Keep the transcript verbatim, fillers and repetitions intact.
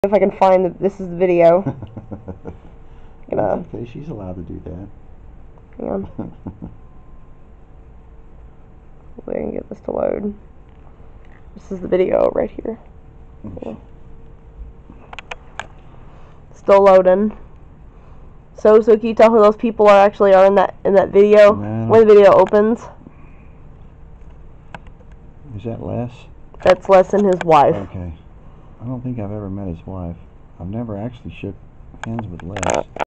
If I can find that this is the video. Gonna, okay, she's allowed to do that. hang on. Hopefully I can get this to load. This is the video right here. Yeah. Still loading. So, so can you tell who those people are actually are in that in that video No. when the video opens? Is that Les? That's Les and his wife. Okay. I don't think I've ever met his wife. I've never actually shook hands with Les.